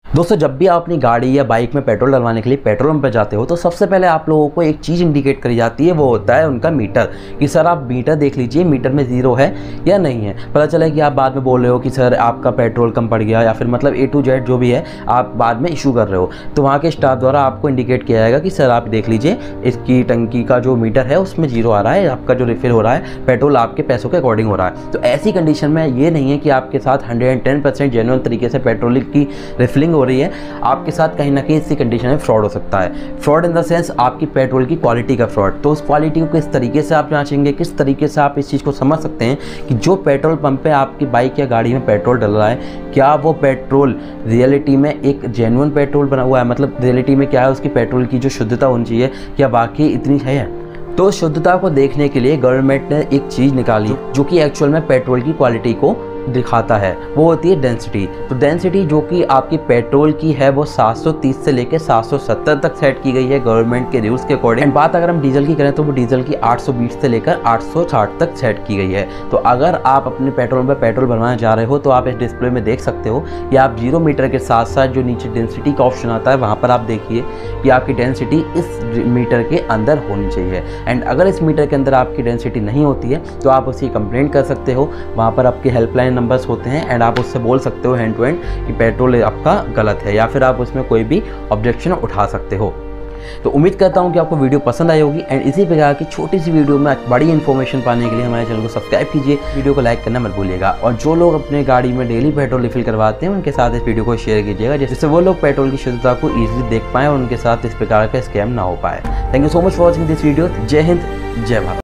दोस्तों, जब भी आप अपनी गाड़ी या बाइक में पेट्रोल डलवाने के लिए पेट्रोल पंप पर जाते हो तो सबसे पहले आप लोगों को एक चीज़ इंडिकेट करी जाती है, वो होता है उनका मीटर। कि सर आप मीटर देख लीजिए, मीटर में ज़ीरो है या नहीं है। पता चला कि आप बाद में बोल रहे हो कि सर आपका पेट्रोल कम पड़ गया, या फिर मतलब A to Z जो भी है आप बाद में इशू कर रहे हो, तो वहाँ के स्टाफ द्वारा आपको इंडिकेट किया जाएगा कि सर आप देख लीजिए इसकी टंकी का जो मीटर है उसमें ज़ीरो आ रहा है, आपका जो रिफिल हो रहा है पेट्रोल आपके पैसों के अकॉर्डिंग हो रहा है। तो ऐसी कंडीशन में ये नहीं है कि आपके साथ 110% जेन्युइन तरीके से पेट्रोल की रिफिलिंग हो रही है, आपके साथ कहीं ना कहीं इसी कंडीशन में फ्रॉड हो सकता है। फ्रॉड इन द सेंस आपकी पेट्रोल की क्वालिटी का फ्रॉड। तो उस क्वालिटी को किस तरीके से आप जांचेंगे, किस तरीके से आप इस चीज़ को समझ सकते हैं कि जो पेट्रोल पंप पे आपकी बाइक या गाड़ी में पेट्रोल डल रहा है, क्या वो पेट्रोल रियलिटी में एक जेन्युइन पेट्रोल बना हुआ है, मतलब रियलिटी में क्या है उसकी पेट्रोल की जो शुद्धता होनी चाहिए, क्या बाकी इतनी है। तो शुद्धता को देखने के लिए गवर्नमेंट ने एक चीज़ निकाली जो कि एक्चुअल में पेट्रोल की क्वालिटी को दिखाता है, वो होती है डेंसिटी। तो डेंसिटी जो कि आपकी पेट्रोल की है वो 730 से लेकर 770 तक सेट की गई है गवर्नमेंट के रूल्स के अकॉर्डिंग। एंड बात अगर हम डीजल की करें तो वो डीजल की 820 से लेकर 860 तक सेट की गई है। तो अगर आप अपने पेट्रोल पर पेट्रोल भरवाने जा रहे हो तो आप इस डिस्प्ले में देख सकते हो या आप 0 मीटर के साथ साथ जो नीचे डेंसिटी का ऑप्शन आता है वहाँ पर आप देखिए कि आपकी डेंसिटी इस मीटर के अंदर होनी चाहिए। एंड अगर इस मीटर के अंदर आपकी डेंसिटी नहीं होती है तो आप उसकी कंप्लेंट कर सकते हो, वहाँ पर आपकी हेल्पलाइन नंबर्स होते हैं एंड आप उससे बोल सकते हो हैंड टू हैंड कि पेट्रोल आपका गलत है, या फिर आप उसमें कोई भी ऑब्जेक्शन उठा सकते हो। तो उम्मीद करता हूं कि आपको वीडियो पसंद आई होगी एंड इसी प्रकार की छोटी सी वीडियो में बड़ी इन्फॉर्मेशन पाने के लिए हमारे चैनल को सब्सक्राइब कीजिए, वीडियो को लाइक करना मत भूलिएगा। और जो लोग अपने गाड़ी में डेली पेट्रोल रिफिल करवाते हैं उनके साथ इस वीडियो को शेयर कीजिएगा, जिससे वो लोग पेट्रोल की शुद्धता को ईजिली देख पाएँ और उनके साथ इस प्रकार का स्कैम ना हो पाए। Thank you so much for watching this video. जय हिंद, जय भारत।